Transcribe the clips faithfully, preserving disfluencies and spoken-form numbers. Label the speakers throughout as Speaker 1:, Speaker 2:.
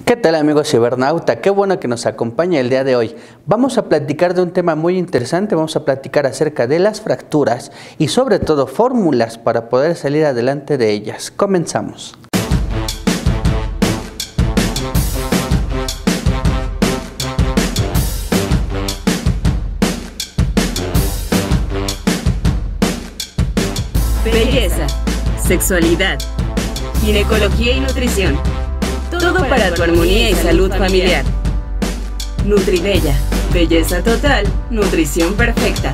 Speaker 1: ¿Qué tal, amigos cibernauta? Qué bueno que nos acompaña el día de hoy. Vamos a platicar de un tema muy interesante, vamos a platicar acerca de las fracturas y sobre todo fórmulas para poder salir adelante de ellas. Comenzamos.
Speaker 2: Belleza, sexualidad, ginecología y nutrición. Todo para tu armonía y salud familiar. NutriBella, belleza total, nutrición perfecta.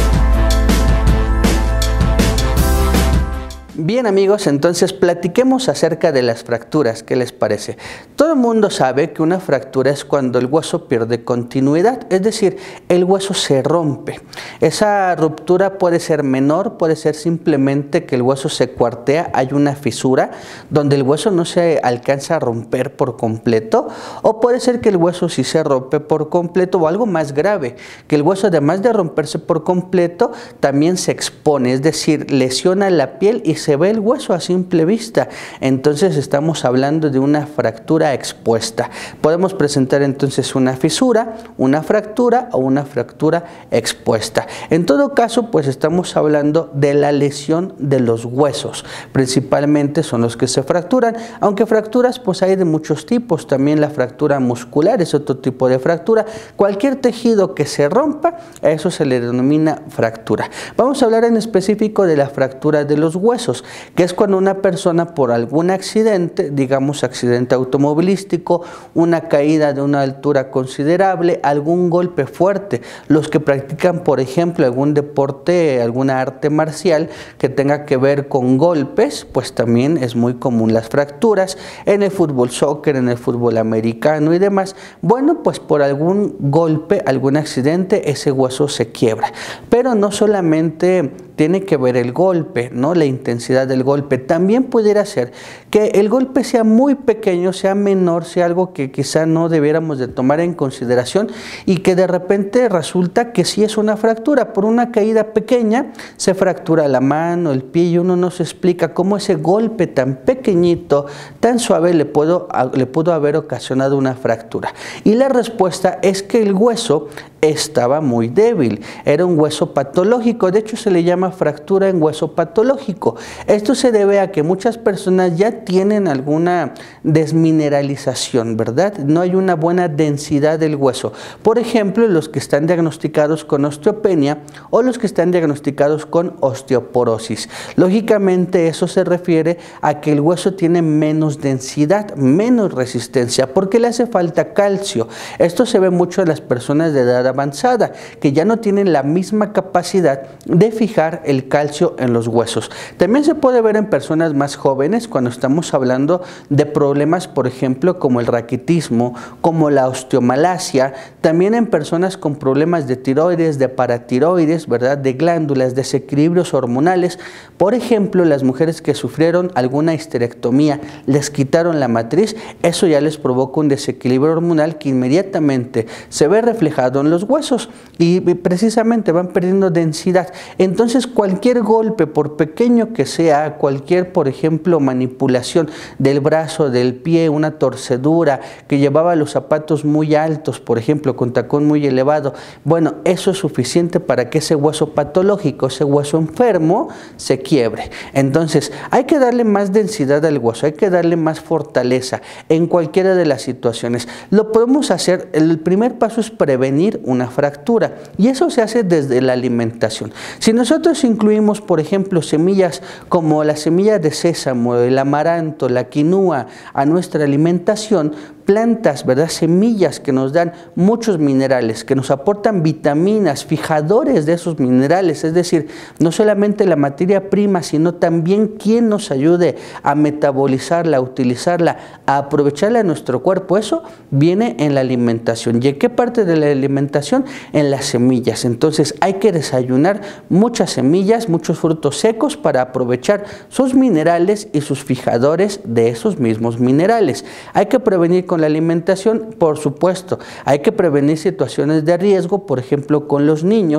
Speaker 1: Bien, amigos, entonces platiquemos acerca de las fracturas. ¿Qué les parece? Todo el mundo sabe que una fractura es cuando el hueso pierde continuidad, es decir, el hueso se rompe. Esa ruptura puede ser menor, puede ser simplemente que el hueso se cuartea, hay una fisura donde el hueso no se alcanza a romper por completo, o puede ser que el hueso sí se rompe por completo, o algo más grave, que el hueso, además de romperse por completo, también se expone, es decir, lesiona la piel y se se ve el hueso a simple vista. Entonces estamos hablando de una fractura expuesta. Podemos presentar entonces una fisura, una fractura o una fractura expuesta. En todo caso, pues estamos hablando de la lesión de los huesos. Principalmente son los que se fracturan, aunque fracturas pues hay de muchos tipos. También la fractura muscular es otro tipo de fractura. Cualquier tejido que se rompa, a eso se le denomina fractura. Vamos a hablar en específico de la fractura de los huesos, que es cuando una persona por algún accidente, digamos accidente automovilístico, una caída de una altura considerable, algún golpe fuerte, los que practican por ejemplo algún deporte, alguna arte marcial que tenga que ver con golpes, pues también es muy común las fracturas, en el fútbol soccer, en el fútbol americano y demás. Bueno, pues por algún golpe, algún accidente, ese hueso se quiebra, pero no solamente tiene que ver el golpe, ¿no? La intensidad del golpe. También pudiera ser que el golpe sea muy pequeño, sea menor, sea algo que quizá no debiéramos de tomar en consideración y que de repente resulta que sí es una fractura. Por una caída pequeña se fractura la mano, el pie, y uno no se explica cómo ese golpe tan pequeñito, tan suave le pudo, le pudo haber ocasionado una fractura. Y la respuesta es que el hueso estaba muy débil, era un hueso patológico, de hecho se le llama fractura en hueso patológico. Esto se debe a que muchas personas ya tienen alguna desmineralización, ¿verdad? No hay una buena densidad del hueso. Por ejemplo, los que están diagnosticados con osteopenia o los que están diagnosticados con osteoporosis. Lógicamente eso se refiere a que el hueso tiene menos densidad, menos resistencia, porque le hace falta calcio. Esto se ve mucho en las personas de edad avanzada, que ya no tienen la misma capacidad de fijar el calcio en los huesos. También se puede ver en personas más jóvenes cuando estamos hablando de problemas, por ejemplo, como el raquitismo, como la osteomalacia, también en personas con problemas de tiroides, de paratiroides, ¿verdad? De glándulas, desequilibrios hormonales. Por ejemplo, las mujeres que sufrieron alguna histerectomía, les quitaron la matriz, eso ya les provoca un desequilibrio hormonal que inmediatamente se ve reflejado en los huesos y precisamente van perdiendo densidad. Entonces cualquier golpe, por pequeño que sea, cualquier por ejemplo manipulación del brazo, del pie, una torcedura, que llevaba los zapatos muy altos, por ejemplo con tacón muy elevado, bueno, eso es suficiente para que ese hueso patológico, ese hueso enfermo se quiebre. Entonces hay que darle más densidad al hueso, hay que darle más fortaleza en cualquiera de las situaciones. Lo podemos hacer, el primer paso es prevenir una fractura y eso se hace desde la alimentación. Si nosotros incluimos, por ejemplo, semillas como la semilla de sésamo, el amaranto, la quinua a nuestra alimentación, plantas, ¿verdad? Semillas que nos dan muchos minerales, que nos aportan vitaminas, fijadores de esos minerales, es decir, no solamente la materia prima, sino también quien nos ayude a metabolizarla, a utilizarla, a aprovecharla en nuestro cuerpo. Eso viene en la alimentación. ¿Y en qué parte de la alimentación? En las semillas. Entonces hay que desayunar muchas semillas, muchos frutos secos para aprovechar sus minerales y sus fijadores de esos mismos minerales. Hay que prevenir con la alimentación, por supuesto. Hay que prevenir situaciones de riesgo, por ejemplo, con los niños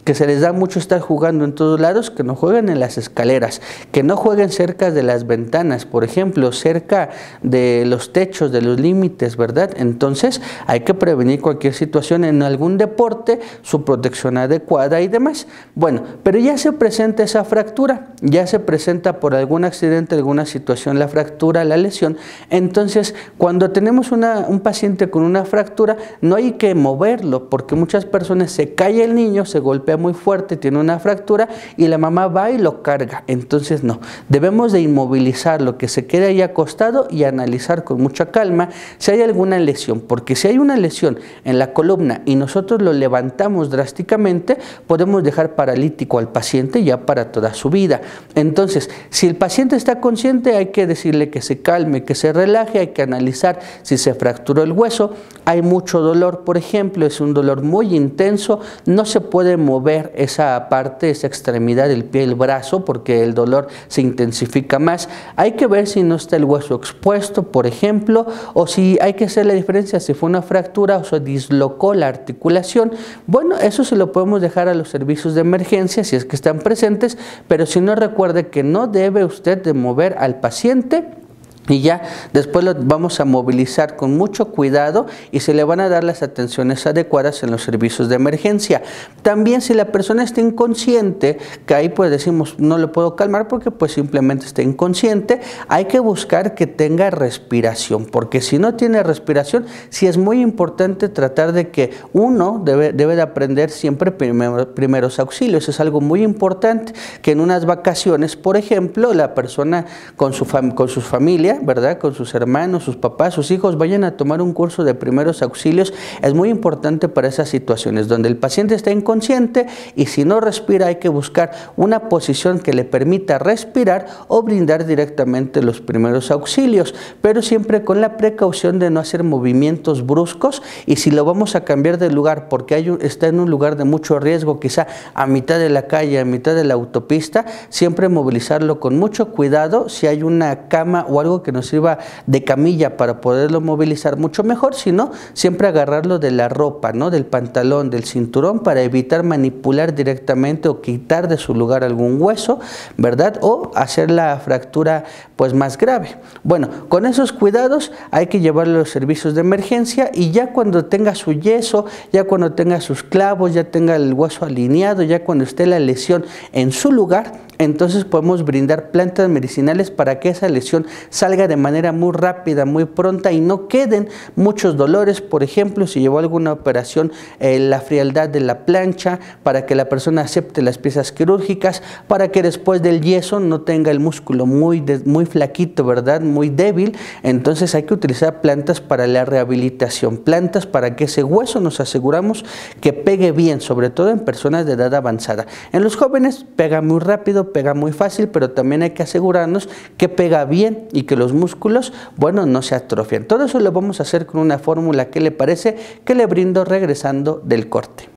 Speaker 1: que se les da mucho estar jugando en todos lados, que no jueguen en las escaleras, que no jueguen cerca de las ventanas, por ejemplo, cerca de los techos, de los límites, ¿verdad? Entonces hay que prevenir cualquier situación en algún deporte, su protección adecuada y demás. Bueno, pero ya se presenta esa fractura, ya se presenta por algún accidente, alguna situación, la fractura, la lesión. Entonces, cuando tenemos una, un paciente con una fractura, no hay que moverlo, porque muchas personas se cae el niño, se golpea muy fuerte, tiene una fractura y la mamá va y lo carga. Entonces no, debemos de inmovilizarlo, que se quede ahí acostado y analizar con mucha calma si hay alguna lesión, porque si hay una lesión en la columna y nosotros lo levantamos drásticamente, podemos dejar paralítico al paciente ya para toda su vida. Entonces, si el paciente está consciente, hay que decirle que se calme, que se relaje, hay que analizar si se fracturó el hueso, hay mucho dolor, por ejemplo, es un dolor muy intenso, no se puede mover esa parte, esa extremidad del pie, el brazo, porque el dolor se intensifica más. Hay que ver si no está el hueso expuesto, por ejemplo, o si hay que hacer la diferencia si fue una fractura o se dislocó la articulación. Bueno, eso se lo podemos dejar a los servicios de emergencia si es que están presentes, pero si no, recuerde que no debe usted de mover al paciente. Y ya después lo vamos a movilizar con mucho cuidado y se le van a dar las atenciones adecuadas en los servicios de emergencia. También si la persona está inconsciente, que ahí pues decimos no lo puedo calmar porque pues simplemente está inconsciente, hay que buscar que tenga respiración, porque si no tiene respiración, sí es muy importante tratar de que uno debe, debe de aprender siempre primero, primeros auxilios. Es algo muy importante que en unas vacaciones, por ejemplo, la persona con, su fam con sus familias, ¿verdad? Con sus hermanos, sus papás, sus hijos, vayan a tomar un curso de primeros auxilios. Es muy importante para esas situaciones donde el paciente está inconsciente y si no respira hay que buscar una posición que le permita respirar o brindar directamente los primeros auxilios, pero siempre con la precaución de no hacer movimientos bruscos. Y si lo vamos a cambiar de lugar porque hay un, está en un lugar de mucho riesgo, quizá a mitad de la calle, a mitad de la autopista, siempre movilizarlo con mucho cuidado. Si hay una cama o algo que nos sirva de camilla para poderlo movilizar mucho mejor, si no, siempre agarrarlo de la ropa, ¿no? Del pantalón, del cinturón, para evitar manipular directamente o quitar de su lugar algún hueso, ¿verdad? O hacer la fractura pues más grave. Bueno, con esos cuidados hay que llevarlo a los servicios de emergencia y ya cuando tenga su yeso, ya cuando tenga sus clavos, ya tenga el hueso alineado, ya cuando esté la lesión en su lugar, entonces podemos brindar plantas medicinales para que esa lesión salga de manera muy rápida, muy pronta y no queden muchos dolores. Por ejemplo, si llevó alguna operación, eh, la frialdad de la plancha, para que la persona acepte las piezas quirúrgicas, para que después del yeso no tenga el músculo muy, de, muy flaquito, ¿verdad? Muy débil. Entonces hay que utilizar plantas para la rehabilitación, plantas para que ese hueso nos aseguramos que pegue bien, sobre todo en personas de edad avanzada. En los jóvenes pega muy rápido, pega muy fácil, pero también hay que asegurarnos que pega bien y que los músculos, bueno, no se atrofian. Todo eso lo vamos a hacer con una fórmula que le parece que le brindo regresando del corte.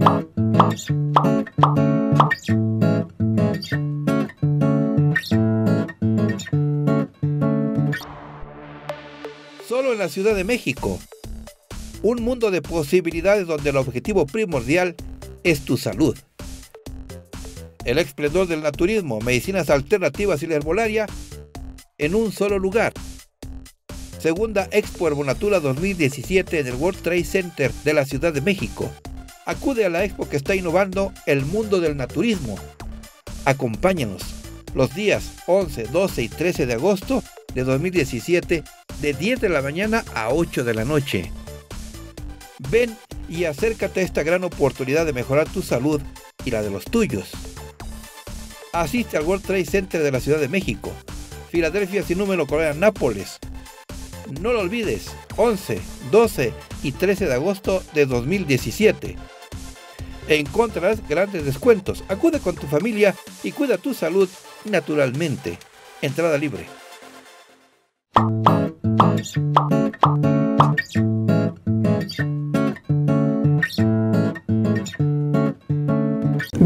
Speaker 3: Solo en la Ciudad de México. Un mundo de posibilidades donde el objetivo primordial es tu salud. El esplendor del naturismo, medicinas alternativas y la herbolaria en un solo lugar. Segunda Expo Herbonatura dos mil diecisiete en el World Trade Center de la Ciudad de México. Acude a la expo que está innovando el mundo del naturismo. Acompáñanos los días once, doce y trece de agosto de dos mil diecisiete de diez de la mañana a ocho de la noche. Ven y acércate a esta gran oportunidad de mejorar tu salud y la de los tuyos. Asiste al World Trade Center de la Ciudad de México, Filadelfia sin número, Colonia Nápoles. No lo olvides, once, doce y trece de agosto de dos mil diecisiete. Encontrarás grandes descuentos. Acude con tu familia y cuida tu salud naturalmente. Entrada libre.
Speaker 1: Bien.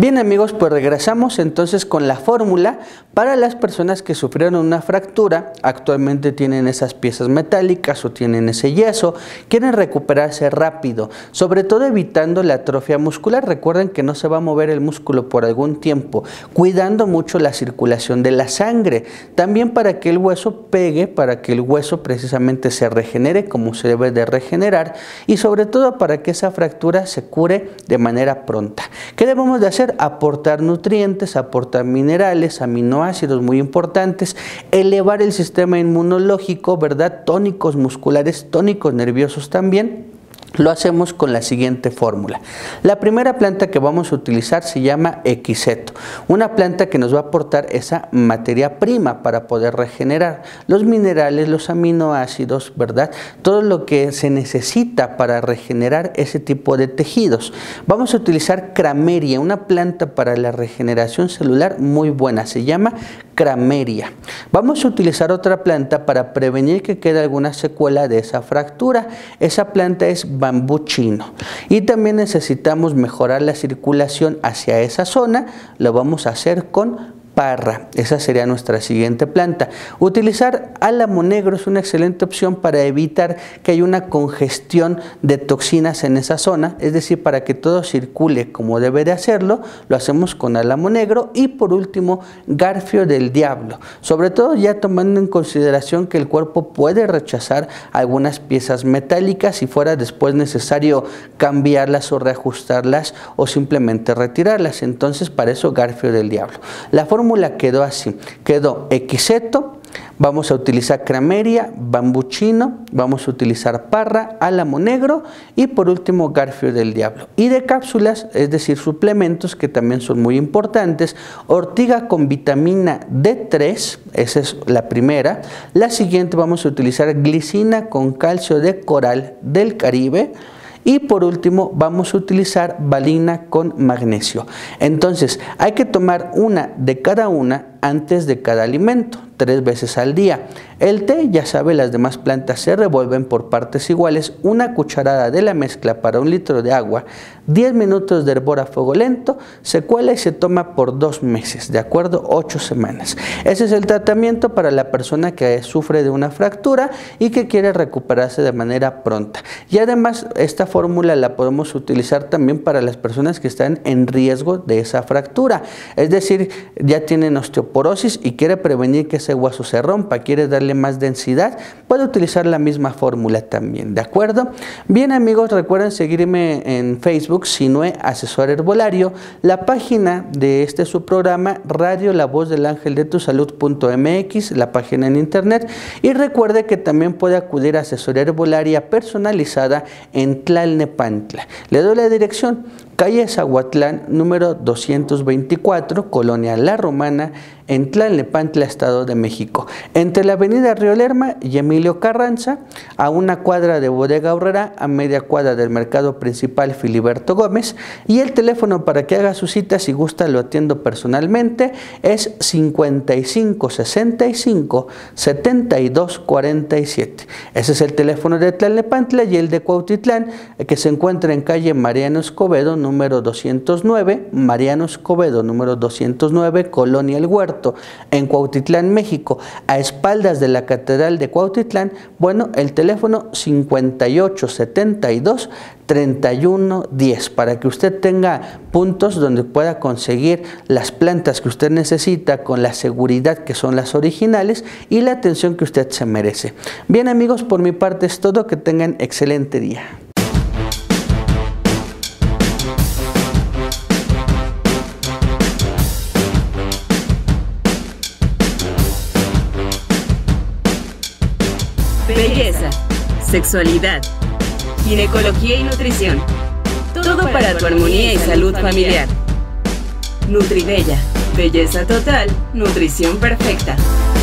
Speaker 1: Bien amigos, pues regresamos entonces con la fórmula para las personas que sufrieron una fractura, actualmente tienen esas piezas metálicas o tienen ese yeso, quieren recuperarse rápido, sobre todo evitando la atrofia muscular. Recuerden que no se va a mover el músculo por algún tiempo, cuidando mucho la circulación de la sangre, también para que el hueso pegue, para que el hueso precisamente se regenere como se debe de regenerar y sobre todo para que esa fractura se cure de manera pronta. ¿Qué debemos de hacer? Aportar nutrientes, aportar minerales, aminoácidos muy importantes, elevar el sistema inmunológico, ¿verdad? Tónicos musculares, tónicos nerviosos también. Lo hacemos con la siguiente fórmula. La primera planta que vamos a utilizar se llama equiseto, una planta que nos va a aportar esa materia prima para poder regenerar los minerales, los aminoácidos, ¿verdad? Todo lo que se necesita para regenerar ese tipo de tejidos. Vamos a utilizar Crameria, una planta para la regeneración celular muy buena, se llama Crameria. Vamos a utilizar otra planta para prevenir que quede alguna secuela de esa fractura. Esa planta es bambú chino y también necesitamos mejorar la circulación hacia esa zona. Lo vamos a hacer con parra. Esa sería nuestra siguiente planta. Utilizar álamo negro es una excelente opción para evitar que haya una congestión de toxinas en esa zona, es decir, para que todo circule como debe de hacerlo, lo hacemos con álamo negro. Y por último, garfio del diablo, sobre todo ya tomando en consideración que el cuerpo puede rechazar algunas piezas metálicas si fuera después necesario cambiarlas o reajustarlas o simplemente retirarlas. Entonces, para eso garfio del diablo. La fórmula quedó así, quedó equiseto, vamos a utilizar Crameria, bambú chino, vamos a utilizar parra, álamo negro y por último garfio del diablo. Y de cápsulas, es decir, suplementos que también son muy importantes, ortiga con vitamina D tres, esa es la primera. La siguiente vamos a utilizar glicina con calcio de coral del Caribe. Y por último vamos a utilizar valina con magnesio. Entonces hay que tomar una de cada una antes de cada alimento, tres veces al día. El té, ya sabe, las demás plantas se revuelven por partes iguales, una cucharada de la mezcla para un litro de agua, diez minutos de hervor a fuego lento, se cuela y se toma por dos meses, ¿de acuerdo? ocho semanas. Ese es el tratamiento para la persona que sufre de una fractura y que quiere recuperarse de manera pronta. Y además esta fórmula la podemos utilizar también para las personas que están en riesgo de esa fractura, es decir, ya tienen osteoporosis y quiere prevenir que ese hueso se rompa, quiere darle más densidad, puede utilizar la misma fórmula también, ¿de acuerdo? Bien amigos, recuerden seguirme en Facebook, Sinue Asesor Herbolario, la página de este su programa, Radio La Voz del Ángel de tu Salud punto M X, la página en internet, y recuerde que también puede acudir a asesoría herbolaria personalizada en Tlalnepantla. Le doy la dirección: calle Zahuatlán, número doscientos veinticuatro, Colonia La Romana, en Tlalnepantla, Estado de México, entre la avenida Río Lerma y Emilio Carranza, a una cuadra de Bodega Aurrera, a media cuadra del mercado principal Filiberto Gómez. Y el teléfono para que haga su cita, si gusta lo atiendo personalmente, es cincuenta y cinco sesenta y cinco setenta y dos cuarenta y siete. Ese es el teléfono de Tlalnepantla. Y el de Cuautitlán, que se encuentra en calle Mariano Escobedo, número doscientos nueve, Mariano Escobedo, número doscientos nueve, Colonia El Huerto, en Cuautitlán, México, a espaldas de la Catedral de Cuautitlán. Bueno, el teléfono cincuenta y ocho setenta y dos treinta y uno diez, para que usted tenga puntos donde pueda conseguir las plantas que usted necesita con la seguridad que son las originales y la atención que usted se merece. Bien amigos, por mi parte es todo, que tengan excelente día.
Speaker 2: Belleza, sexualidad, ginecología y nutrición. Todo para tu armonía y salud familiar. Nutribella, belleza total, nutrición perfecta.